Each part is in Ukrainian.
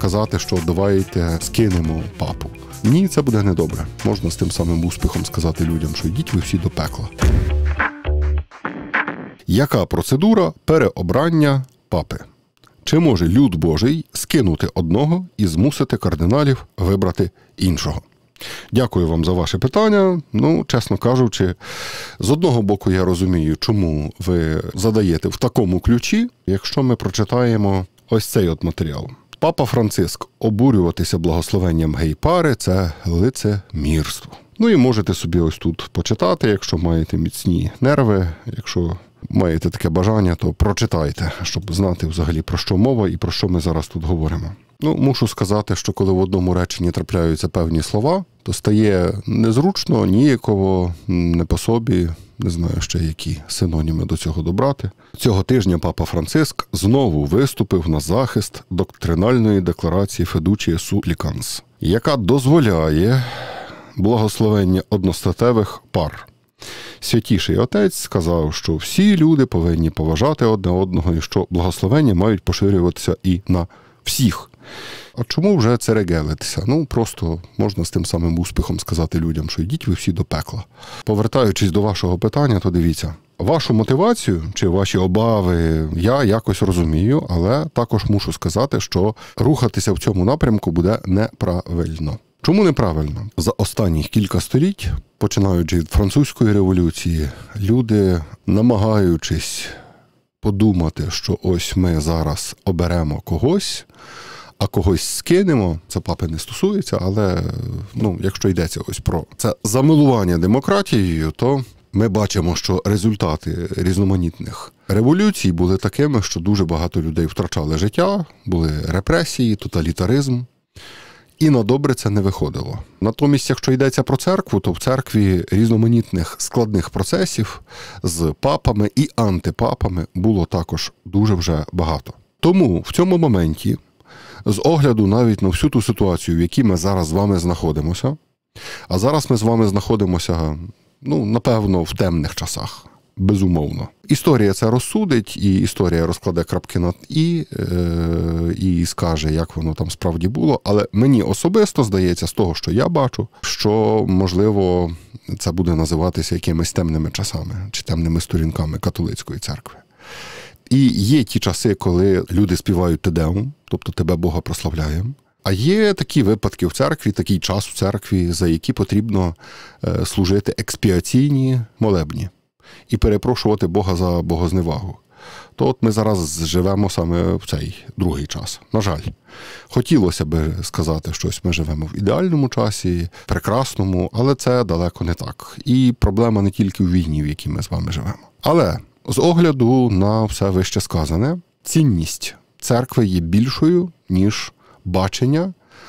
казати, що давайте скинемо папу. Ні, це буде недобре. Можна з тим самим успіхом сказати людям, що йдіть ви всі до пекла. Яка процедура переобрання папи? Чи може люд Божий скинути одного і змусити кардиналів вибрати іншого? Дякую вам за ваше питання. Чесно кажучи, з одного боку я розумію, чому ви задаєте в такому ключі, якщо ми прочитаємо ось цей от матеріал. Папа Франциск: обурюватися благословенням гей-пари – це лицемірство. І можете собі ось тут почитати, якщо маєте міцні нерви, якщо маєте таке бажання, то прочитайте, щоб знати взагалі про що мова і про що ми зараз тут говоримо. Мушу сказати, що коли в одному реченні трапляються певні слова, то стає незручно, ніяково, не по собі, не знаю ще які синоніми до цього добрати. Цього тижня папа Франциск знову виступив на захист доктринальної декларації Fiducia Supplicans, яка дозволяє благословення одностатевих пар. Святіший Отець сказав, що всі люди повинні поважати одне одного і що благословення мають поширюватися і на всіх. А чому вже це регелитися? Просто можна з тим самим успіхом сказати людям, що йдіть ви всі до пекла. Повертаючись до вашого питання, то дивіться. Вашу мотивацію чи ваші обави я якось розумію, але також мушу сказати, що рухатися в цьому напрямку буде неправильно. Чому неправильно? За останніх кілька століть, починаючи від французької революції, люди, намагаючись подумати, що ось ми зараз оберемо когось, а когось скинемо, це папи не стосується, але якщо йдеться ось про це замилування демократією, то ми бачимо, що результати різноманітних революцій були такими, що дуже багато людей втрачали життя, були репресії, тоталітаризм. І на добре це не виходило. Натомість, якщо йдеться про церкву, то в церкві різноманітних складних процесів з папами і антипапами було також дуже вже багато. Тому в цьому моменті, з огляду навіть на всю ту ситуацію, в якій ми зараз з вами знаходимося, а зараз ми з вами знаходимося, напевно, в темних часах, безумовно. Історія це розсудить, і історія розкладе крапки над і скаже, як воно там справді було. Але мені особисто здається, з того, що я бачу, що, можливо, це буде називатися якимись темними часами чи темними сторінками католицької церкви. І є ті часи, коли люди співають Тедеум, тобто «Тебе, Бога, прославляємо». А є такі випадки в церкві, такий час в церкві, за які потрібно служити експіаційні молебні і перепрошувати Бога за богозневагу. То от ми зараз живемо саме в цей другий час. На жаль. Хотілося би сказати, що ми живемо в ідеальному часі, прекрасному, але це далеко не так. І проблема не тільки в війні, в якій ми з вами живемо. Але з огляду на все вище сказане, цінність церкви є більшою, ніж бачення,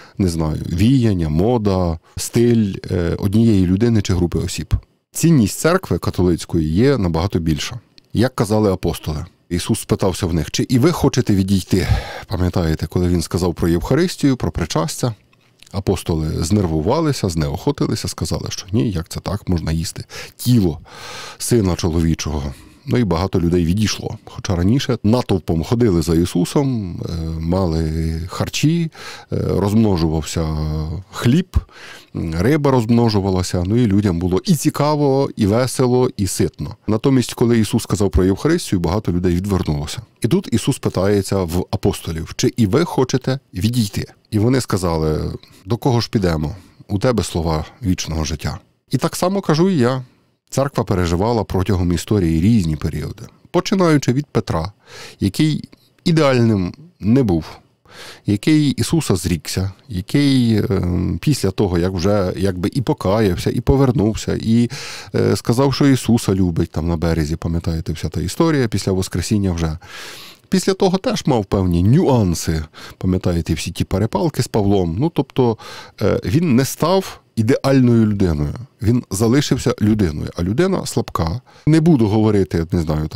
віяння, мода, стиль однієї людини чи групи осіб. Цінність церкви католицької є набагато більша. Як казали апостоли, Ісус спитався в них, чи і ви хочете відійти? Пам'ятаєте, коли Він сказав про Євхаристію, про причастя? Апостоли знервувалися, знеохотилися, сказали, що ні, як це так, можна їсти тіло Сина Чоловічого. І багато людей відійшло. Хоча раніше натовпом ходили за Ісусом, мали харчі, розмножувався хліб, риба розмножувалася, і людям було і цікаво, і весело, і ситно. Натомість, коли Ісус сказав про Євхаристію, багато людей відвернулося. І тут Ісус питається в апостолів, чи і ви хочете відійти? І вони сказали, до кого ж підемо? У тебе слова вічного життя. І так само кажу і я. Церква переживала протягом історії різні періоди. Починаючи від Петра, який ідеальним не був, який Ісуса зрікся, який після того, як вже і покаявся, і повернувся, і сказав, що Ісуса любить там на березі, пам'ятаєте, вся та історія після Воскресіння вже. Після того теж мав певні нюанси, пам'ятаєте, всі ті перепалки з Павлом. Тобто він не став ідеальною людиною. Він залишився людиною, а людина слабка. Не буду говорити,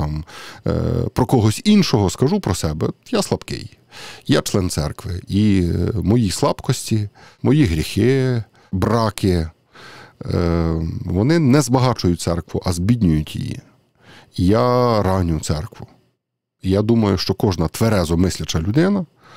про когось іншого, скажу про себе. Я слабкий. Я член церкви. І мої слабкості, мої гріхи, браки, вони не збагачують церкву, а збіднюють її. Я раню церкву. Я думаю, що кожна тверезо мисляча людина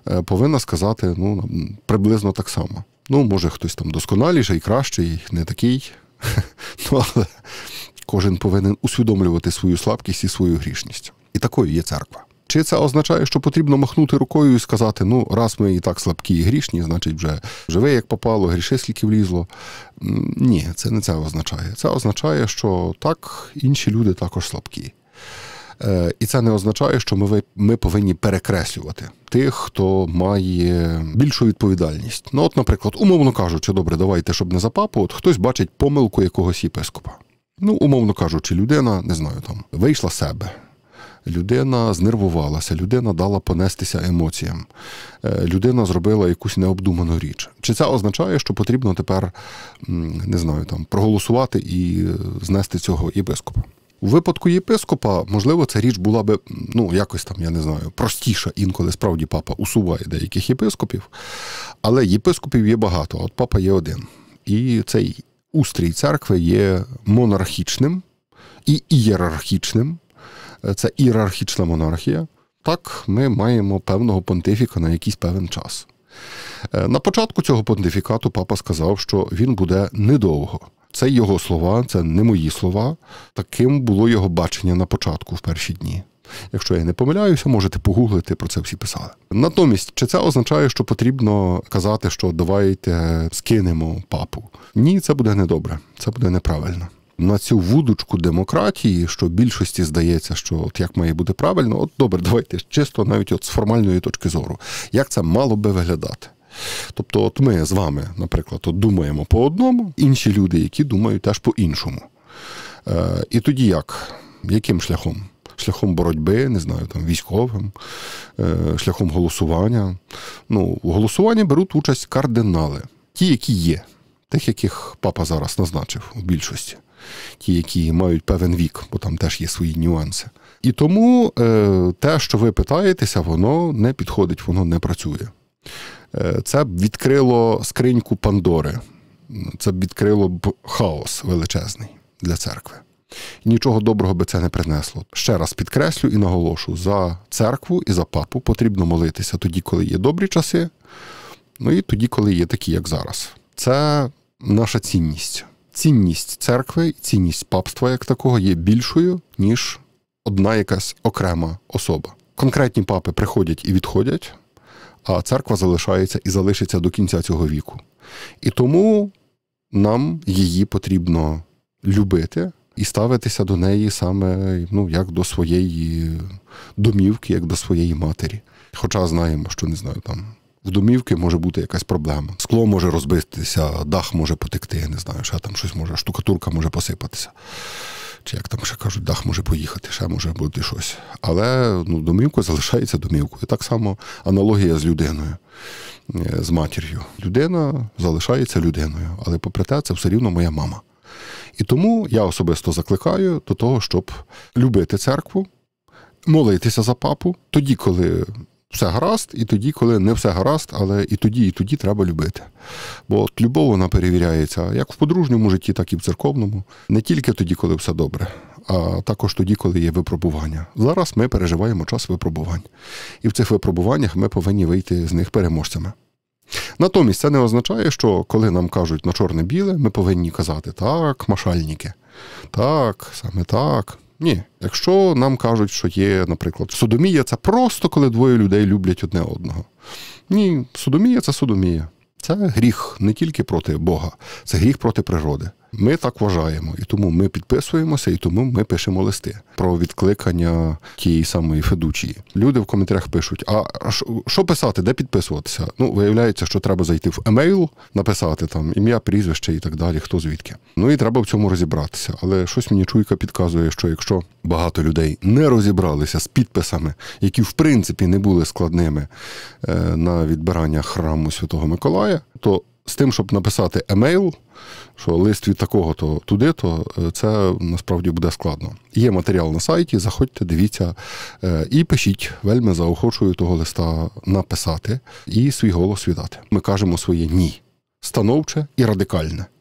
повинна сказати приблизно так само. Може хтось там досконаліший, кращий, не такий, але кожен повинен усвідомлювати свою слабкість і свою грішність. І такою є церква. Чи це означає, що потрібно махнути рукою і сказати, раз ми і так слабкі і грішні, значить вже живе як попало, гріши скільки влізло? Ні, це не це означає. Це означає, що так, інші люди також слабкі. І це не означає, що ми повинні перекреслювати тих, хто має більшу відповідальність. Наприклад, умовно кажучи, добре, давайте, щоб не за папу, хтось бачить помилку якогось єпископа. Умовно кажучи, людина, не знаю, вийшла з себе. Людина знервувалася, людина дала понестися емоціям, людина зробила якусь необдуману річ. Чи це означає, що потрібно тепер, не знаю, проголосувати і знести цього єпископа? У випадку єпископа, можливо, ця річ була би, якось я не знаю, простіша. Інколи справді папа усуває деяких єпископів, але єпископів є багато, а от папа є один. І цей устрій церкви є монархічним і ієрархічним. Це ієрархічна монархія. Так, ми маємо певного понтифіка на якийсь певен час. На початку цього понтифікату папа сказав, що він буде недовго. Це його слова, це не мої слова. Таким було його бачення на початку, в перші дні. Якщо я не помиляюся, можете погуглити, про це всі писали. Натомість, чи це означає, що потрібно казати, що давайте скинемо папу? Ні, це буде недобре, це буде неправильно. На цю вудочку демократії, що більшості здається, що як має бути правильно, добре, давайте чисто навіть з формальної точки зору. Як це мало би виглядати? Тобто ми з вами, наприклад, думаємо по одному, інші люди, які думають теж по-іншому. І тоді як? Яким шляхом? Шляхом боротьби, не знаю, військовим, шляхом голосування. У голосуванні беруть участь кардинали. Ті, які є. Тих, яких папа зараз назначив у більшості. Ті, які мають певен вік, бо там теж є свої нюанси. І тому те, що ви питаєтеся, воно не підходить, воно не працює. Це б відкрило скриньку Пандори. Це б відкрило б хаос величезний для церкви. Нічого доброго би це не принесло. Ще раз підкреслю і наголошу, за церкву і за папу потрібно молитися тоді, коли є добрі часи, і тоді, коли є такі, як зараз. Це наша цінність. Цінність церкви, цінність папства як такого є більшою, ніж одна якась окрема особа. Конкретні папи приходять і відходять, а церква залишається і залишиться до кінця цього віку. І тому нам її потрібно любити і ставитися до неї саме, як до своєї домівки, як до своєї матері. Хоча знаємо, що, не знаю, в домівки може бути якась проблема. Скло може розбитися, дах може потекти, я не знаю, ще там щось може, штукатурка може посипатися. Чи як там ще кажуть, дах може поїхати, ще може бути щось. Але домівка залишається домівкою. І так само аналогія з людиною, з матір'ю. Людина залишається людиною, але попри те, це все рівно моя мама. І тому я особисто закликаю до того, щоб любити церкву, молитися за папу, тоді, коли все гаразд, і тоді, коли не все гаразд, але і тоді треба любити. Бо любов, вона перевіряється як в подружньому житті, так і в церковному. Не тільки тоді, коли все добре, а також тоді, коли є випробування. Зараз ми переживаємо час випробувань. І в цих випробуваннях ми повинні вийти з них переможцями. Натомість це не означає, що коли нам кажуть на чорне-біле, ми повинні казати «так, машальники», «так, саме так». Ні. Якщо нам кажуть, що є, наприклад, содомія – це просто коли двоє людей люблять одне одного. Ні, содомія – це содомія. Це гріх не тільки проти Бога, це гріх проти природи. Ми так вважаємо, і тому ми підписуємося, і тому ми пишемо листи про відкликання тієї самої Федучії. Люди в коментарях пишуть, а що писати, де підписуватися? Виявляється, що треба зайти в емейл, написати там ім'я, прізвище і так далі, хто звідки. І треба в цьому розібратися. Але щось мені чуйка підказує, що якщо багато людей не розібралися з підписами, які в принципі не були складними на відбирання храму Святого Миколая, то з тим, щоб написати емейл, що лист від такого-то туди-то, це насправді буде складно. Є матеріал на сайті, заходьте, дивіться і пишіть. Вельми заохочую того листа написати і свій голос віддати. Ми кажемо своє «ні». Становче і радикальне.